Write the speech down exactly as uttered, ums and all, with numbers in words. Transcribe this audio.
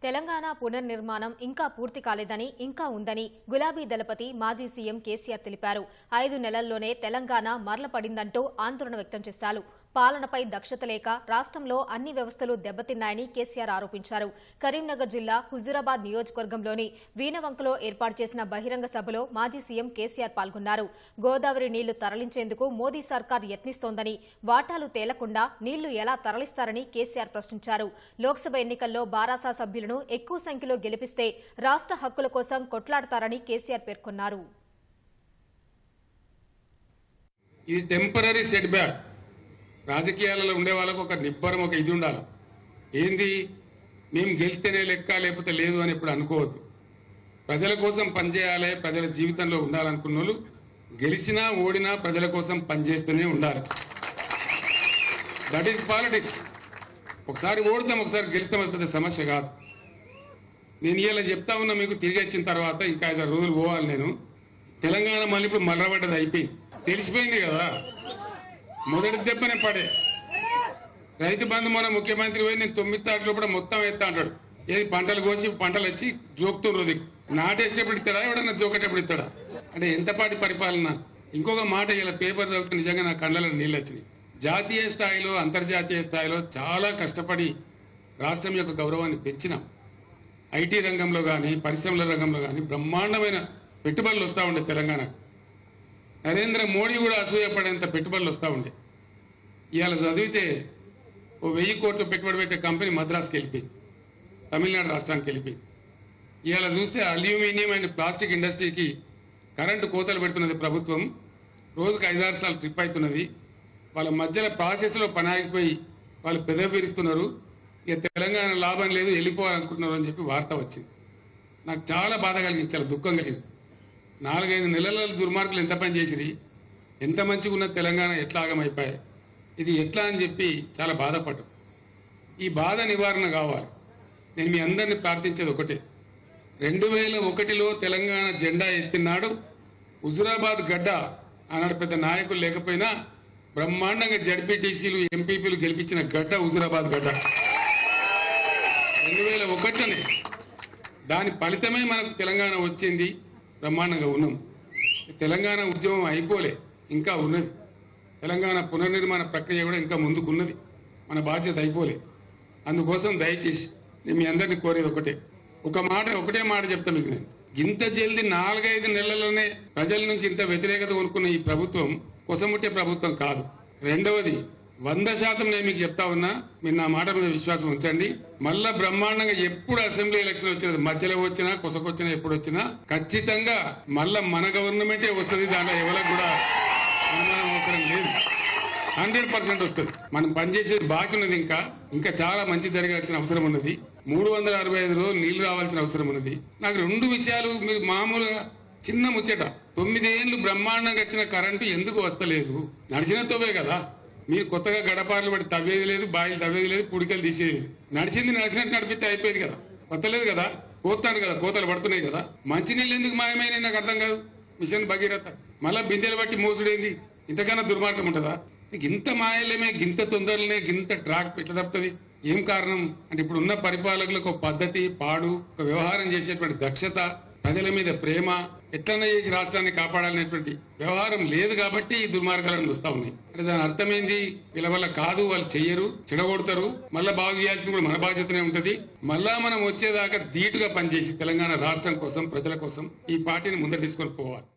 తెలంగాణ పునర్నిర్మాణం ఇంకా పూర్తి కాలేదని ఇంకా ఉందని గులాబీ దళపతి మాజీ సీఎం కేసీఆర్ తెలిపారు. ఐదు నెలల్లోనే తెలంగాణ మరలపడిందంటూ ఆందోళన వ్యక్తం చేశారు. పాలనపై దక్షత లేక రాష్ట్రంలో అన్ని వ్యవస్థలు దెబ్బతిన్నాయని కేసీఆర్ ఆరోపించారు. కరీంనగర్ జిల్లా హుజూరాబాద్ నియోజకవర్గంలోని వీణవంకలో ఏర్పాటు చేసిన బహిరంగ సభలో మాజీ సీఎం కేసీఆర్ పాల్గొన్నారు. గోదావరి నీళ్లు తరలించేందుకు మోదీ సర్కార్ యత్నిస్తోందని, వాటాలు తేలకుండా నీళ్లు ఎలా తరలిస్తారని కేసీఆర్ ప్రశ్నించారు. లోక్సభ ఎన్నికల్లో బారాసా సభ్యులను ఎక్కువ సంఖ్యలో గెలిపిస్తే రాష్ట్ర హక్కుల కోసం కొట్లాడతారని కేసీఆర్ పేర్కొన్నారు. ఇది టెంపరరీ సెట్ బ్యాక్. రాజకీయాలలో ఉండే వాళ్ళకు ఒక నిబ్బరం, ఒక ఇది ఉండాలి. ఏంది, మేము గెలిస్తేనే లెక్క లేకపోతే లేదు అని ఇప్పుడు అనుకోవద్దు. ప్రజల కోసం పనిచేయాలి, ప్రజల జీవితంలో ఉండాలనుకున్న వాళ్ళు గెలిచినా ఓడినా ప్రజల కోసం పనిచేస్తూనే ఉండాలి. That is politics. ఒకసారి ఓడతాం, ఒకసారి గెలుస్తాం, అది పెద్ద సమస్య కాదు. నేను ఇలా చెప్తా ఉన్నా మీకు, తిరిగి వచ్చిన తర్వాత ఇంకా ఐదారు రోజులు పోవాలి. నేను తెలంగాణ మళ్ళీ ఇప్పుడు మర్రబడ్డది అయిపోయింది, తెలిసిపోయింది కదా. మొదటి దెబ్బనే పడే రైతు బంధు మన ముఖ్యమంత్రి పోయి నేను తొమ్మిది తారీఖు కూడా మొత్తం ఎత్తా అంటాడు. ఏది పంటలు కోసి పంటలు వచ్చి జోకుతుండ్రు, నాటేసేటప్పుడు ఇస్తాడా, ఎవడన్నా జోకేటప్పుడు ఇస్తాడా? అంటే ఎంతపాటి పరిపాలన. ఇంకొక మాట, ఇలా పేపర్ చదివితే నిజంగా నా కళ్ళలో నీళ్ళు వచ్చినాయి. జాతీయ స్థాయిలో అంతర్జాతీయ స్థాయిలో చాలా కష్టపడి రాష్ట్రం యొక్క గౌరవాన్ని పెంచినాం. ఐటీ రంగంలో కానీ పరిశ్రమల రంగంలో కానీ బ్రహ్మాండమైన పెట్టుబడులు వస్తూ ఉండే తెలంగాణకు. నరేంద్ర మోడీ కూడా అసూయపడేంత పెట్టుబడులు వస్తూ ఉండే. ఇవాళ చదివితే ఓ వెయ్యి కోట్లు పెట్టుబడి పెట్టే కంపెనీ మద్రాసుకి వెళ్ళిపోయింది, తమిళనాడు రాష్ట్రానికి వెళ్ళిపోయింది. ఇవాళ చూస్తే అల్యూమినియం అండ్ ప్లాస్టిక్ ఇండస్ట్రీకి కరెంటు కోతలు పెడుతున్నది ప్రభుత్వం. రోజుకు ఐదారు సార్లు ట్రిప్ అవుతున్నది. వాళ్ళ మధ్యలో ప్రాసెస్లో పని ఆగిపోయి వాళ్ళు పెదవిరుస్తున్నారు. ఇక తెలంగాణ లాభం లేదు, వెళ్ళిపోవాలనుకుంటున్నారు అని చెప్పి వార్త వచ్చింది. నాకు చాలా బాధ కలిగించాలి, దుఃఖం కలిగింది. నాలుగైదు నెలల దుర్మార్గులు ఎంత పని చేసిరి, ఎంత మంచిగా ఉన్న తెలంగాణ ఎట్లా ఆగమైపోయాయి, ఇది ఎట్లా అని చెప్పి చాలా బాధపడ్డాం. ఈ బాధ నివారణ కావాలి. నేను మీ అందరినీ ప్రార్థించేది ఒకటే, రెండు వేల ఒకటిలో తెలంగాణ జెండా ఎత్తినాడు హుజూరాబాద్ గడ్డ. ఆనాడు పెద్ద నాయకులు లేకపోయినా బ్రహ్మాండంగా జడ్పీటీసీలు ఎంపీపీలు గెలిపించిన గడ్డ హుజూరాబాద్ గడ్డ. రెండు వేల ఒకటిలోనే దాని ఫలితమే మనకు తెలంగాణ వచ్చింది. బ్రహ్మాండంగా ఉన్నాం. తెలంగాణ ఉద్యమం అయిపోలే, ఇంకా ఉన్నది. తెలంగాణ పునర్నిర్మాణ ప్రక్రియ కూడా ఇంకా ముందుకున్నది. మన బాధ్యత అయిపోలే. అందుకోసం దయచేసి నేను మీ అందరినీ కోరేది ఒకటే, ఒక మాట ఒకటే మాట చెప్తా మీకు. నేను ఇంత జల్దీ నాలుగైదు నెలల్లోనే ప్రజల నుంచి ఇంత వ్యతిరేకత కొనుక్కున్న ఈ ప్రభుత్వం కొసముట్టే ప్రభుత్వం కాదు. రెండవది, వంద శాతం నేను మీకు చెప్తా ఉన్నా, మీరు నా మాట మీద విశ్వాసం ఉంచండి. మళ్ళా బ్రహ్మాండంగా ఎప్పుడు అసెంబ్లీ ఎలక్షన్ వచ్చినది, మధ్యలో వచ్చినా కొసకొచ్చినా ఎప్పుడు వచ్చినా ఖచ్చితంగా మళ్ళా మన గవర్నమెంటే వస్తుంది. దాంట్లో ఎవరికి కూడా అనుమానం అవసరం లేదు. హండ్రెడ్ పర్సెంట్ వస్తుంది. మనం పనిచేసేది బాకీ ఉన్నది. ఇంకా ఇంకా చాలా మంచి జరగాల్సిన అవసరం ఉన్నది. మూడు వందల అరవై ఐదు రోజులు నీళ్లు రావాల్సిన అవసరం ఉన్నది. నాకు రెండు విషయాలు మీరు మామూలుగా చిన్న ముచ్చట, తొమ్మిదేళ్లు బ్రహ్మాండంగా వచ్చిన కరెంటు ఎందుకు వస్తలేదు? నడిచిన తోవే కదా. మీరు కొత్తగా గడపార్లు పడి తవ్వేది లేదు, బాయిలు తవ్వేది లేదు, పుడికలు తీసేది లేదు. నడిచింది నడిచినట్టు నడిపితే అయిపోయేది కదా. కొత్తలేదు కదా, కోతాను కదా, కోతలు పడుతున్నాయి కదా. మంచినీళ్ళు ఎందుకు మాయమైన నాకు అర్థం కాదు. మిషన్ భగీరథ మళ్ళా బిందెలు బట్టి మోసుడేంది? ఇంతకన్నా దుర్మార్గం ఉంటుందా? ఇంత మాయలేమే, గింత తొందరలనే, గింత ట్రాక్ ఎట్లా తప్పుతుంది? ఏం కారణం అంటే ఇప్పుడు ఉన్న పరిపాలకులకు ఒక పద్ధతి, పాడు, ఒక వ్యవహారం చేసేటువంటి దక్షత, ప్రజల మీద ప్రేమ, ఎట్లన్నా చేసి రాష్ట్రాన్ని కాపాడాలనేటువంటి వ్యవహారం లేదు కాబట్టి ఈ దుర్మార్గాలను వస్తా ఉన్నాయి. అంటే దాని అర్థమైంది, వీళ్ళ వల్ల కాదు, వాళ్ళు చెయ్యరు, చెడగొడతారు. మళ్ళా బాగు చేయాల్సింది కూడా మన బాధ్యతనే ఉంటది. మళ్ళా మనం వచ్చేదాకా ధీటుగా పనిచేసి తెలంగాణ రాష్ట్రం కోసం, ప్రజల కోసం ఈ పార్టీని ముందర తీసుకొని పోవాలి.